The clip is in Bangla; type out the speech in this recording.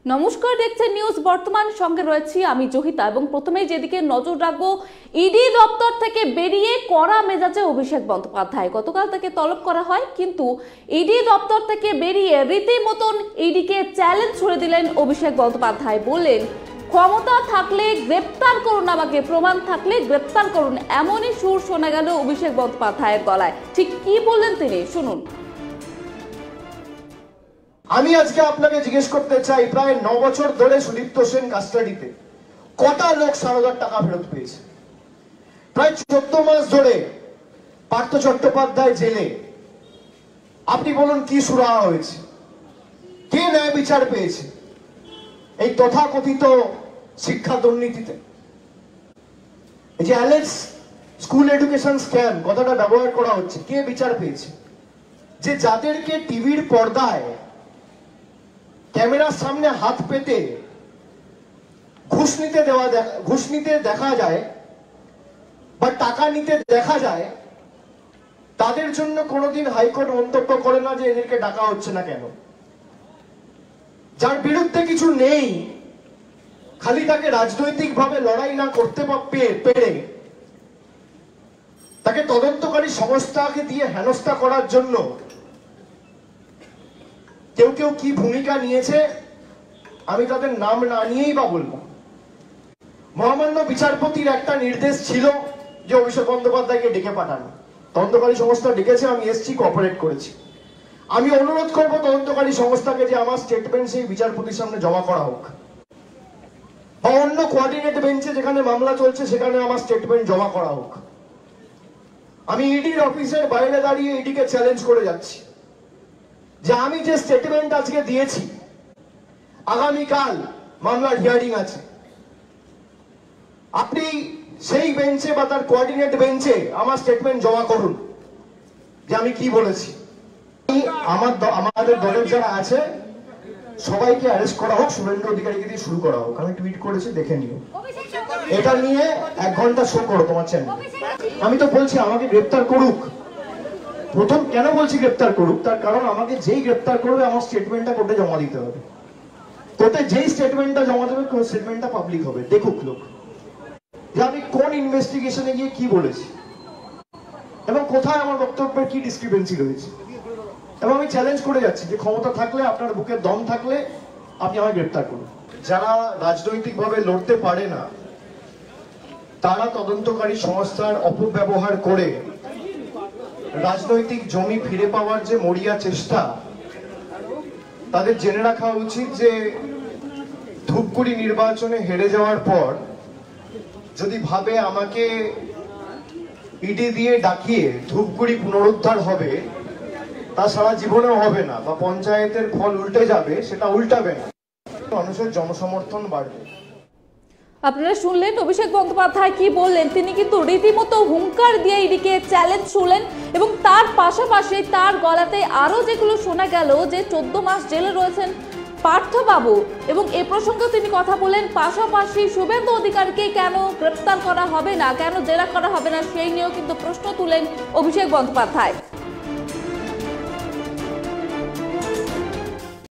নমস্কার, দেখছেন নিউজ বর্তমান। সঙ্গে রয়েছি আমি জহিতা এবং প্রথমেই যেদিকে নজর রাখবো, ইডি দপ্তর থেকে বেরিয়ে কড়া মেজাজে অভিষেক বন্দ্যোপাধ্যায়। গতকাল তাকে তলব করা হয়, কিন্তু ইডি দপ্তর থেকে বেরিয়ে রীতিমতন ইডিকে চ্যালেঞ্জ ছুড়ে দিলেন অভিষেক বন্দ্যোপাধ্যায়। বললেন, ক্ষমতা থাকলে গ্রেপ্তার করুন আমাকে, প্রমাণ থাকলে গ্রেপ্তার করুন। এমনই সুর শোনা গেল অভিষেক বন্দ্যোপাধ্যায়ের গলায়। ঠিক কি বললেন তিনি, শুনুন। আমি আজকে আপনাকে জিজ্ঞেস করতে চাই, প্রায় 9 বছর ধরে সুদীপ্ত সেন কাস্টাডিতে কটা লোক সারদার টাকা ফেরত পেয়েছে? প্রায় 14 মাস ধরে পার্থ চট্টোপাধ্যায় জেলে। আপনি বলুন কি সুরাহা হয়েছে? কে ন্যায় বিচার পেয়েছে এই তথাকথিত শিক্ষা দুর্নীতিতে? এই যে অ্যালেক্স স্কুল এডুকেশন স্ক্যাম কথাটা ব্যবহার করা হচ্ছে, কে বিচার পেয়েছে? যে যাদেরকে টিভির পর্দায় ক্যামেরার সামনে হাত পেতে ঘুষ নিতে দেখা যায় বা টাকা নিতে দেখা যায়, তাদের জন্য কোনোদিন হাইকোর্ট মন্তব্য করে না যে এদেরকে ডাকা হচ্ছে না কেন। যার বিরুদ্ধে কিছু নেই, খালি তাকে রাজনৈতিকভাবে লড়াই না করতে পেরে তাকে তদন্তকারী সংস্থাকে দিয়ে হেনস্থা করার জন্য কেউ কেউ কি ভূমিকা নিয়েছে আমি তাদের নাম না নিয়েই বা বলবো। মহামান্য বিচারপতির একটা নির্দেশ ছিল যে অভিষেক বন্দ্যোপাধ্যায়কে ডেকে পাঠানো। তদন্তকারী সংস্থা ডেকেছে, আমি এসছি, কোঅপারেট করেছি। আমি অনুরোধ করব তদন্তকারী সংস্থাকে যে আমার স্টেটমেন্ট সেই বিচারপতির সামনে জমা করা হোক, বা অন্য কোঅর্ডিনেট বেঞ্চে যেখানে মামলা চলছে সেখানে আমার স্টেটমেন্ট জমা করা হোক। আমি ইডির অফিসের বাইরে দাঁড়িয়ে ইডিকে চ্যালেঞ্জ করে যাচ্ছি যে আমি যে স্টেটমেন্ট আজকে দিয়েছি, আগামীকাল মামলার হিয়ারিং আছে, আপনি সেই বেঞ্চে বা তার কোঅর্ডিনেট বেঞ্চে আমার স্টেটমেন্ট জমা করুন যে আমি কি বলেছি। আমাদের দলের যারা আছে সবাইকে অ্যারেস্ট করা হোক, শুভেন্দু অধিকারীকে দিয়ে শুরু করা হোক। আমি টুইট করেছি, দেখে নিও। এটা নিয়ে 1 ঘন্টা শো করো তোমার চ্যানেল। আমি তো বলছি আমাকে গ্রেপ্তার করুক। প্রথম কেন বলছি গ্রেপ্তার করুক, তার কারণ আমাকে যেই গ্রেপ্তার করবে আমার স্টেটমেন্টটা কোর্টে জমা দিতে হবে। কোর্টে যেই স্টেটমেন্টটা জমা দেবে স্টেটমেন্টটা পাবলিক হবে, দেখুক লোক যে আমি কোন ইনভেস্টিগেশনে গিয়ে কি বলেছি এবং কোথায় আমার বক্তব্যের কি ডিসক্রিপেন্সি রয়েছে। এবং আমি চ্যালেঞ্জ করে যাচ্ছি যে ক্ষমতা থাকলে, আপনার বুকে দম থাকলে আপনি আমায় গ্রেপ্তার করুন। যারা রাজনৈতিকভাবে লড়তে পারে না তারা তদন্তকারী সংস্থার অপব্যবহার করে রাজনৈতিক জমি ফিরে পাওয়ার যে মরিয়া চেষ্টা, তাদের জেনে রাখা উচিত যে ধূপগুড়ি নির্বাচনে হেরে যাওয়ার পর যদি ভাবে আমাকে ইডি দিয়ে ডাকিয়ে ধূপগুড়ি পুনরুদ্ধার হবে, তা সারা জীবনেও হবে না, বা পঞ্চায়েতের ফল উল্টে যাবে, সেটা উল্টাবে না, মানুষের জনসমর্থন বাড়বে। আপনারা শুনলেন অভিষেক বন্দ্যোপাধ্যায় কি বললেন। তিনি কিন্তু রীতিমতো হুঙ্কার দিয়ে ইডিকে চ্যালেঞ্জ ছুড়লেন এবং তার পাশাপাশি তার গলাতে আরো যেগুলো শোনা গেল যে 14 মাস জেলে রয়েছেন পার্থবাবু, এবং এ প্রসঙ্গে তিনি কথা বলেন। পাশাপাশি শুভেন্দু অধিকারীকে কেন গ্রেপ্তার করা হবে না, কেন জেরা করা হবে না, সেই নিয়েও কিন্তু প্রশ্ন তুলেন অভিষেক বন্দ্যোপাধ্যায়।